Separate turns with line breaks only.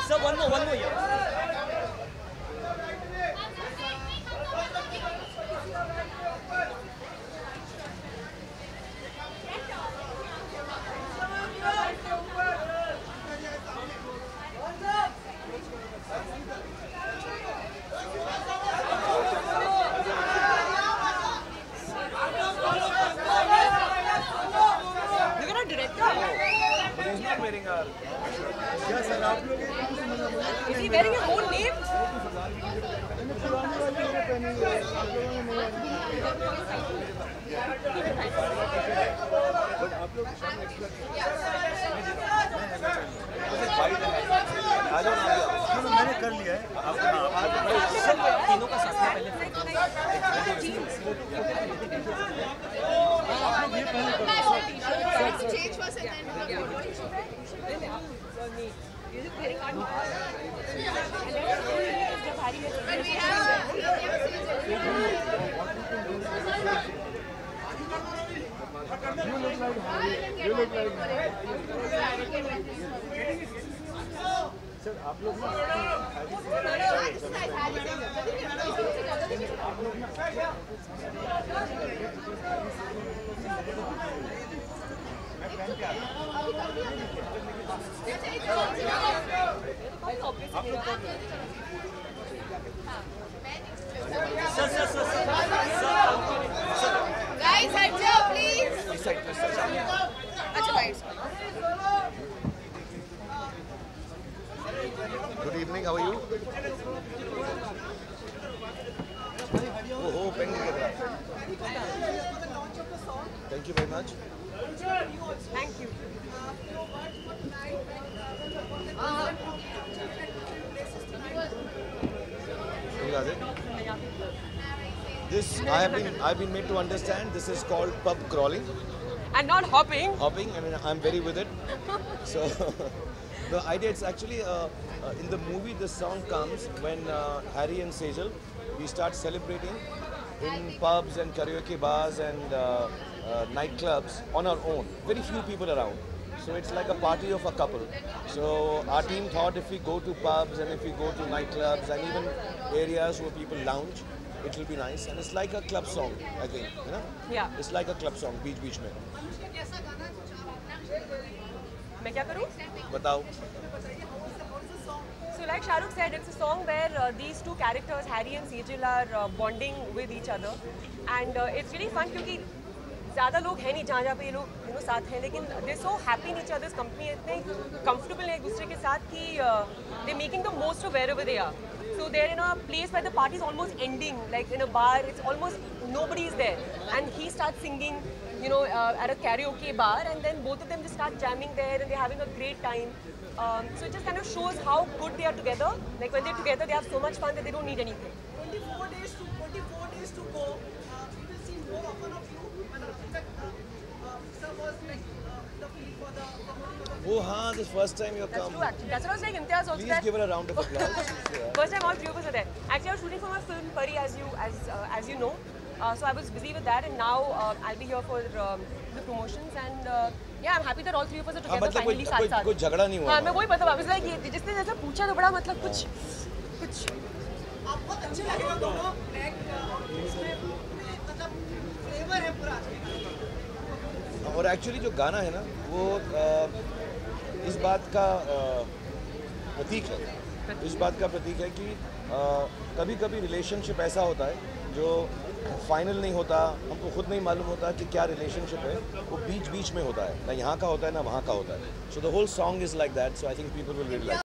Sir, one more year. You're a director.
But he's not wearing our.
Yes, sir. आप लोग
Is he wearing his own name?
पुरानी वाली जो पहनेंगे आप लोगों ने नई वाली बट आप लोग शाम एक्स्ट्रा
आ जाओ ना
मैंने कर लिया है
तीनों का साथ में पहले
Change for a second. But we have
you look like sir आप लोग
guys, heads up, please. अच्छा भाई.
Good evening, how are you? Oh, pen Thank you very much.
Thank you.
You got it? This I've been made to understand this is called pub crawling,
And not hopping.
hopping. I mean I'm very with it. So the idea it's actually in the movie the song comes when Harry and Sejal we start celebrating in pubs and karaoke bars and nightclubs on our own. Very few people around. So it's like a party of a couple. So our team thought if we go to pubs and if we go to nightclubs and even areas where people lounge, it will be nice. And it's like a club song, I think. You know?
Yeah.
It's like a club song, beach mein.
मैं क्या करूँ?
Batao.
So like Shah Rukh said, it's a song where these two characters, Harry and Sejal, are bonding with each other, and it's really fun क्योंकि ज़्यादा लोग हैं नहीं जहाँ पे ये लोग साथ हैं, लेकिन they're so happy in each other's company, इतने comfortable हैं एक दूसरे के साथ कि they're making the most of wherever they are. So they're in a place where the party is almost ending, like in a bar, it's almost nobody is there, and he starts singing, at a karaoke bar, and then both of them just start jamming there, and they're having a great time. So it just kind of shows how good they are together. Like when they're together, they have so much fun that they don't need anything.
24 days to go. We will see more often of you. In fact, sir was like the feeling for the promoting of the.
Oh, हाँ, this first time you're
That's
come.
true, actually. That's what I was saying. Imtiaz also.
Please give her a round of applause.
First time all three of us are there. Actually, I was shooting for my film Pari, as you know. So I was busy with that, and now I'll be here for the promotions. And yeah, I'm happy that all three of us are together
मतलब
finally साथ साथ.
कोई झगड़ा नहीं हुआ.
हाँ, मैं वही बता रहा हूँ. ये जिसने जैसा पूछा तो बड़ा मतलब कुछ.
आप बहुत अच्छे लगे हो दोनों. इसमें मतलब फ्लेवर है पूरा.
और एक्चुअली जो गाना है ना वो इस बात का प्रतीक है. इस बात का प्रतीक है कि कभी कभी रिलेशनशिप ऐसा होता है जो फाइनल नहीं होता, हमको खुद नहीं मालूम होता कि क्या रिलेशनशिप है, वो बीच बीच में होता है, ना यहाँ का होता है ना वहाँ का होता है. So the whole song is like that. So I think people will really like.